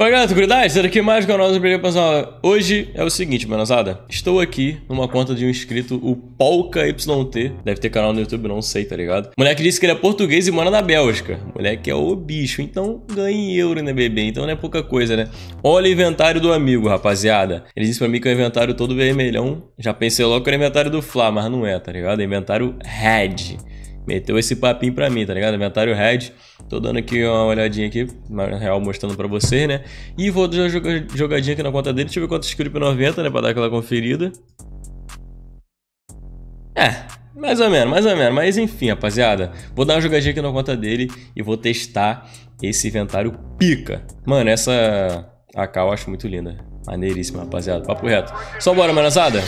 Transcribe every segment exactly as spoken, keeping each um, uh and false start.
Fala galera, tranquilidade? Será que mais canal do Beleza, pessoal? Hoje é o seguinte, manazada. Estou aqui numa conta de um inscrito, o Polka Y T. Deve ter canal no YouTube, não sei, tá ligado? O moleque disse que ele é português e mora na Bélgica. O moleque é o bicho, então ganha em euro, né, bebê? Então não é pouca coisa, né? Olha o inventário do amigo, rapaziada. Ele disse pra mim que é o inventário todo vermelhão. Já pensei logo que era o inventário do Fla, mas não é, tá ligado? É inventário Red. Meteu esse papinho pra mim, tá ligado? Inventário Red. Tô dando aqui uma olhadinha aqui, na real, mostrando pra vocês, né? E vou dar uma jogadinha aqui na conta dele. Deixa eu ver quanto script noventa, né? Pra dar aquela conferida. É, mais ou menos, mais ou menos. Mas enfim, rapaziada. Vou dar uma jogadinha aqui na conta dele e vou testar esse inventário pica. Mano, essa A K eu acho muito linda. Maneiríssima, rapaziada. Papo reto. Só bora, manazada.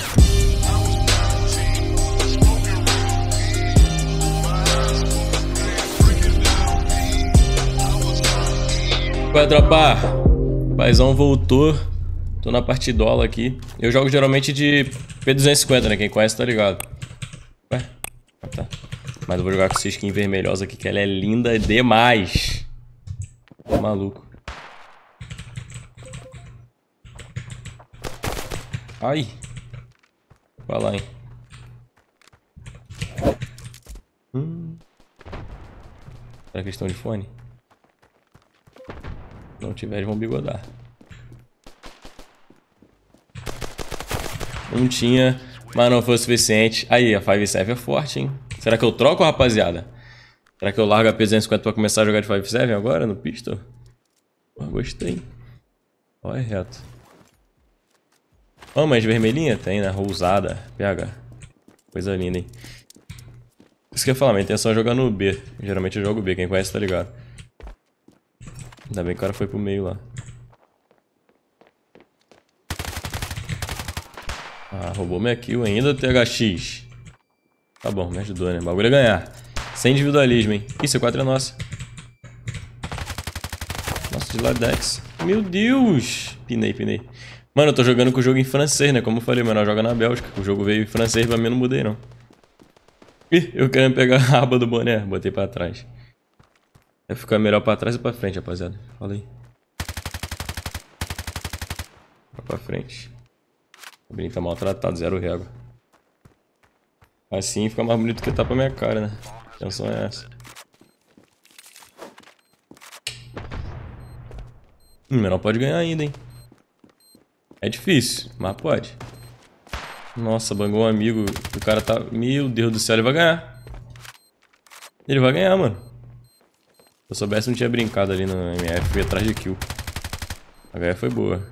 Vai, tropa. Paizão voltou. Tô na partidola aqui. Eu jogo geralmente de P duzentos e cinquenta, né? Quem conhece tá ligado. Ué? Ah, tá. Mas eu vou jogar com essa skin vermelhosa aqui, que ela é linda demais. Tô maluco. Ai. Vai lá, hein. Hum. Será que eles estão de fone? Se não tiver, eles vão bigodar. Não tinha, mas não foi o suficiente. Aí, a cinco sete é forte, hein? Será que eu troco, rapaziada? Será que eu largo a P duzentos e cinquenta pra começar a jogar de cinco sete agora, no pistol? Pô, gostei. Olha, reto. Ó, mas vermelhinha? Tem, né? Rousada. Pega. Coisa linda, hein? Isso que eu ia falar, minha intenção é jogar no B. Geralmente eu jogo B, quem conhece tá ligado. Ainda bem que o cara foi pro meio lá. Ah, roubou minha kill ainda, T H X. Tá bom, me ajudou, né? O bagulho é ganhar. Sem individualismo, hein? Ih, C quatro é nossa. Nossa, de Ladex. Meu Deus! Pinei, pinei. Mano, eu tô jogando com o jogo em francês, né? Como eu falei, mano, joga na Bélgica. O jogo veio em francês, pra mim eu não mudei, não. Ih, eu quero pegar a aba do boné. Botei pra trás. Vai ficar melhor pra trás ou pra frente, rapaziada? Fala aí. Vai pra frente. O Brinco tá maltratado, zero régua. Assim fica mais bonito que tá pra minha cara, né? A intenção é essa. Hum, menor pode ganhar ainda, hein? É difícil, mas pode. Nossa, bangou um amigo. O cara tá... Meu Deus do céu, ele vai ganhar. Ele vai ganhar, mano. Se eu soubesse, não tinha brincado ali no M F, fui atrás de kill. A H foi boa.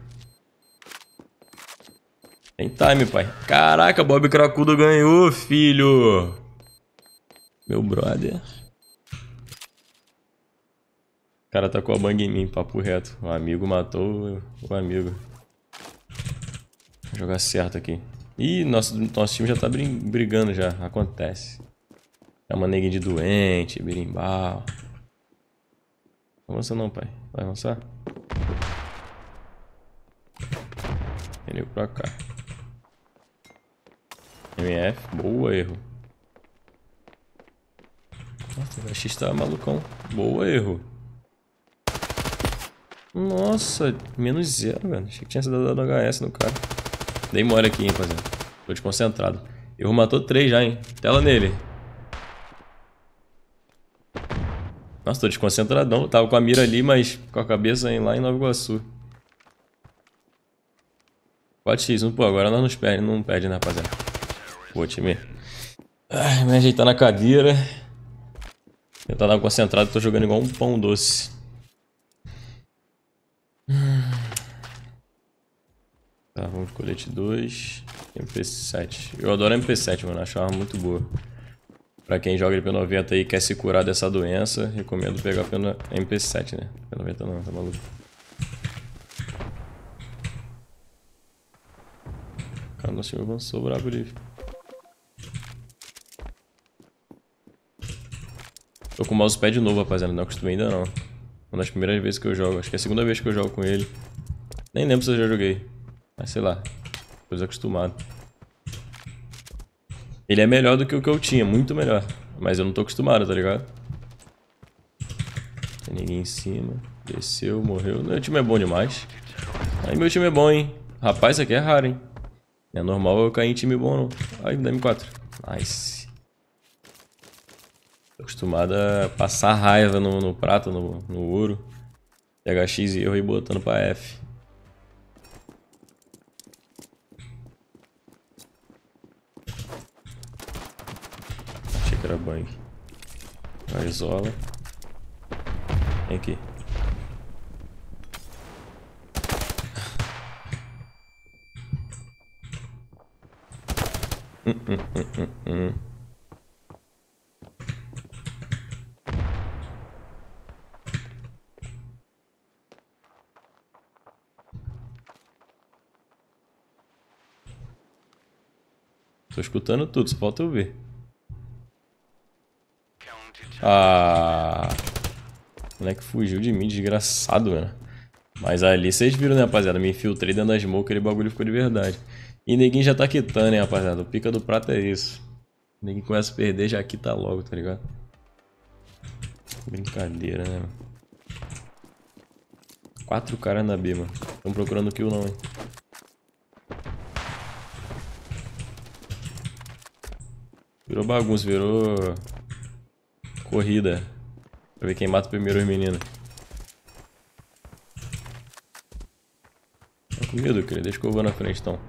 Tem time, pai. Caraca, Bob Cracudo ganhou, filho. Meu brother. O cara tacou a bang em mim, papo reto. O amigo matou o amigo. Vou jogar certo aqui. Ih, nosso, nosso time já tá brigando já. Acontece. É uma neguinha de doente, birimbau. Avança não, pai. Vai avançar? Ele pra cá. M F. Boa, erro. Nossa, o X tá malucão. Boa, erro. Nossa, menos zero, velho. Achei que tinha sido dado H S no cara. Dei mole aqui, hein, rapaziada. Tô desconcentrado. Erro matou três já, hein. Tela nele. Nossa, tô desconcentradão. Tava com a mira ali, mas com a cabeça lá em Nova Iguaçu. quatro por um, pô, agora nós não perde, não perde, né, rapaziada? Pô, time. Ai, me ajeitar na cadeira. Eu tava concentrado, tô jogando igual um pão doce. Tá, vamos de colete dois. M P sete. Eu adoro M P sete, mano. Acho uma arma muito boa. Pra quem joga de P noventa aí e quer se curar dessa doença, recomendo pegar pela M P sete, né? P noventa não, tá maluco. Cara, nosso time avançou brabo ali. Tô com o mousepad novo, rapaziada. Não acostumei ainda não. Uma das primeiras vezes que eu jogo. Acho que é a segunda vez que eu jogo com ele. Nem lembro se eu já joguei. Mas sei lá. Tô desacostumado. Ele é melhor do que o que eu tinha, muito melhor. Mas eu não tô acostumado, tá ligado? Tem ninguém em cima. Desceu, morreu. Meu time é bom demais. Aí meu time é bom, hein? Rapaz, isso aqui é raro, hein? Não é normal eu cair em time bom, não. Ai, me dá M quatro. Nice. Tô acostumado a passar raiva no, no prata, no, no ouro. Pegar X e erro e botando pra F. Achei que era bang. Vai, isola. Vem aqui. Hum, hum, hum, hum, hum. Tô escutando tudo, só falta eu ver. Ah, o moleque fugiu de mim, desgraçado, mano. Mas ali vocês viram, né, rapaziada? Me infiltrei dentro da smoke, aquele bagulho ficou de verdade. E neguinho já tá quitando, hein, rapaziada? O pica do prato é isso. Neguinho começa a perder, já quita logo, tá ligado? Brincadeira, né, mano? Quatro caras na B, mano. Tão procurando kill não, hein? Virou bagunça, virou... corrida. Pra ver quem mata primeiro os meninos. Tá com medo, querido? Deixa que eu vou na frente, então.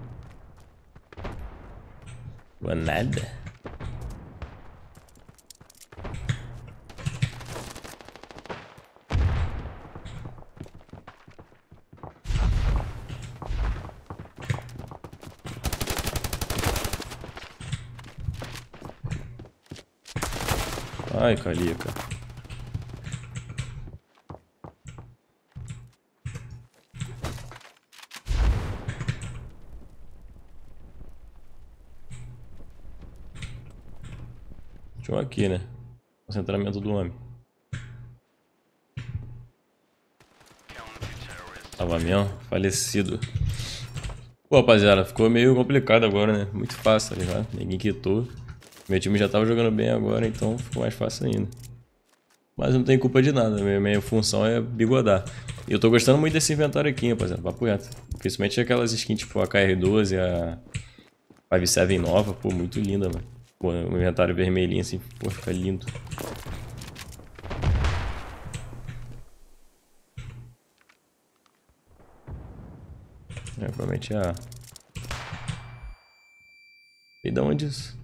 Vou nada. Ai, calica. Tinha um aqui, né? Concentramento do homem. Tava mesmo, falecido. Pô, rapaziada, ficou meio complicado agora, né? Muito fácil, tá ligado? Ninguém quitou. Meu time já tava jogando bem agora, então ficou mais fácil ainda. Mas não tem culpa de nada, minha, minha função é bigodar. E eu tô gostando muito desse inventário aqui, rapaziada, papo reto. Principalmente aquelas skins tipo a K R doze, a cinco sete nova, pô, muito linda, mano. Pô, o inventário vermelhinho assim, pô, fica lindo. É, provavelmente a... E da onde isso?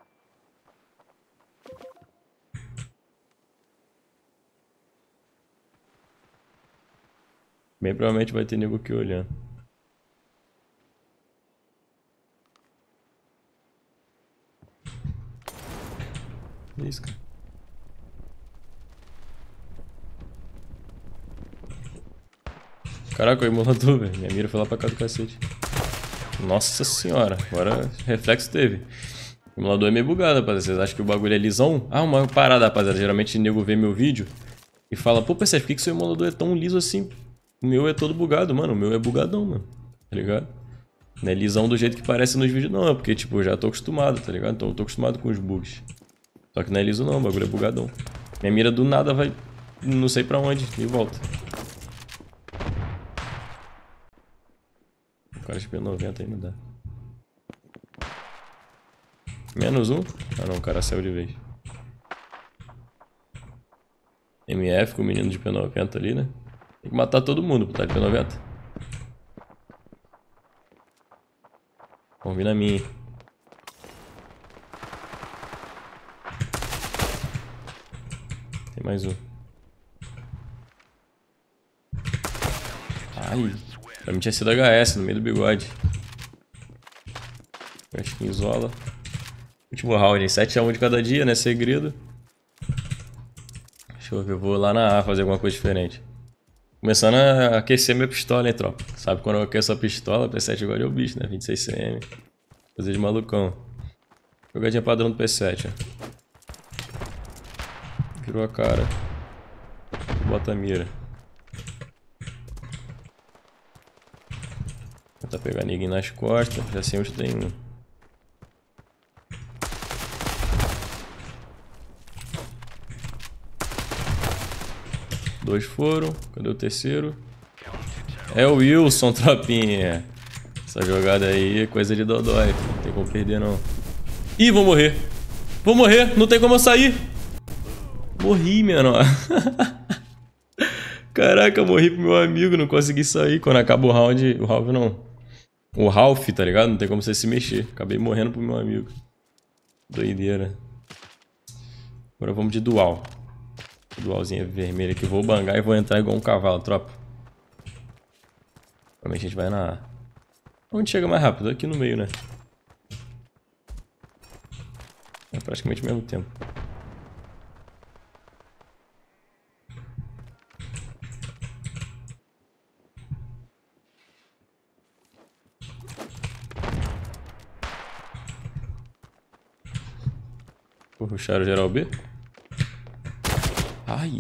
Bem provavelmente vai ter nego aqui olhando. Isso, cara. Caraca, o emulador, velho. Minha mira foi lá pra cá do cacete. Nossa senhora, agora reflexo teve. O emulador é meio bugado, rapaziada. Vocês acham que o bagulho é lisão? Ah, uma parada, rapaziada. Geralmente o nego vê meu vídeo e fala: pô, P C, por que, que seu emulador é tão liso assim? O meu é todo bugado, mano. O meu é bugadão, mano. Tá ligado? Não é lisão do jeito que parece nos vídeos, não. É porque, tipo, eu já tô acostumado, tá ligado? Então eu tô acostumado com os bugs. Só que não é liso, não. O bagulho é bugadão. Minha mira do nada vai não sei pra onde e volta. O cara de P noventa aí não dá. Menos um? Ah não, o cara saiu de vez. M F com o menino de P noventa ali, né? Tem que matar todo mundo pra estar de P noventa. Vamos vir na minha. Tem mais um. Ai, pra mim tinha sido H S no meio do bigode. Acho que isola. Último round, sete a um de cada dia, né? Segredo. Deixa eu ver, eu vou lá na A fazer alguma coisa diferente. Começando a aquecer minha pistola, hein, tropa. Sabe quando eu aqueço a pistola, P sete agora é o bicho, né? vinte e seis centímetros. Fazer de malucão. Jogadinha padrão do P sete, ó. Virou a cara. Bota a mira. Tentar pegar ninguém nas costas. Já sei onde tem um. Dois foram. Cadê o terceiro? É o Wilson, tropinha. Essa jogada aí é coisa de dodói. Não tem como perder, não. Ih, vou morrer. Vou morrer. Não tem como eu sair. Morri, menor. Caraca, eu morri pro meu amigo. Não consegui sair. Quando acaba o round... O Ralph não. O Ralph, tá ligado? Não tem como você se mexer. Acabei morrendo pro meu amigo. Doideira. Agora vamos de dual. Dualzinha vermelha aqui. Vou bangar e vou entrar igual um cavalo, tropa. Provavelmente a gente vai na... Onde chega mais rápido? Aqui no meio, né? É praticamente o mesmo tempo. Vou rushar o geral B. Ai.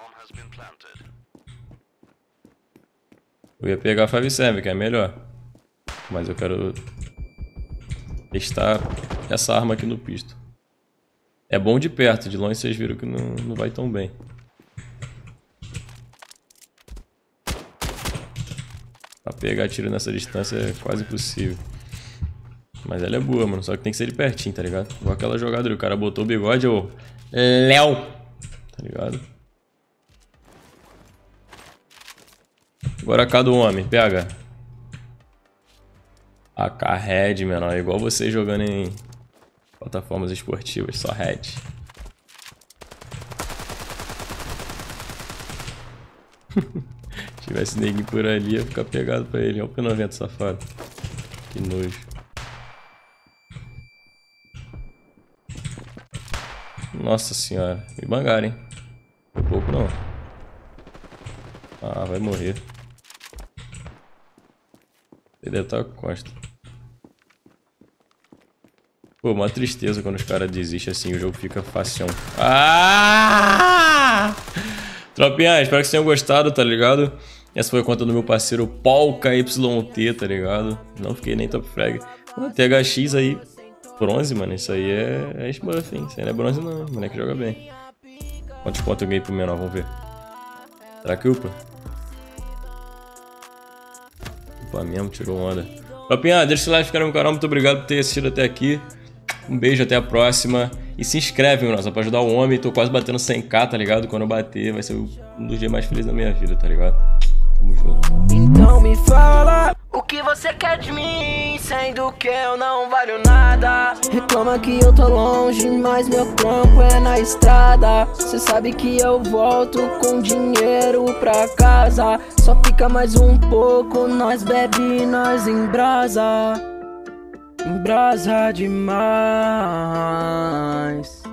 Eu ia pegar a cinco sete, que é melhor. Mas eu quero testar essa arma aqui no pisto. É bom de perto, de longe vocês viram que não, não vai tão bem. Pra pegar tiro nessa distância é quase impossível. Mas ela é boa, mano. Só que tem que ser de pertinho, tá ligado? Igual aquela jogada ali. O cara botou o bigode, ô... Léo! Tá ligado? Agora cada homem. Pega. A K Red, menor. É igual você jogando em plataformas esportivas. Só Red. Se tivesse neguinho por ali, ia ficar pegado pra ele. Olha o P noventa, safado. Que nojo. Nossa senhora, me bangaram, hein? Foi pouco não. Ah, vai morrer. Ele deve estar com costa. Pô, uma tristeza quando os caras desistem assim, o jogo fica facião. Ah! Tropinha, espero que vocês tenham gostado, tá ligado? Essa foi a conta do meu parceiro Polka Y T, tá ligado? Não fiquei nem top frag. O T H X aí. Bronze, mano, isso aí é, é smurf, hein? Isso aí não é bronze não, o moleque joga bem. Quantos pontos eu ganhei pro menor, vamos ver. Será que upa? Upa mesmo, tirou onda. Tropinha, deixa o like, ficar no canal, muito obrigado por ter assistido até aqui. Um beijo, até a próxima. E se inscreve, meu nossa, pra ajudar o homem. Tô quase batendo cem k, tá ligado? Quando eu bater, vai ser um dos dias mais felizes da minha vida, tá ligado? Tamo junto. Então me fala o que você quer de mim, sendo que eu não valho nada. Reclama que eu tô longe, mas meu trampo é na estrada. Cê sabe que eu volto com dinheiro pra casa. Só fica mais um pouco, nós bebe, nós embrasa. Embrasa demais.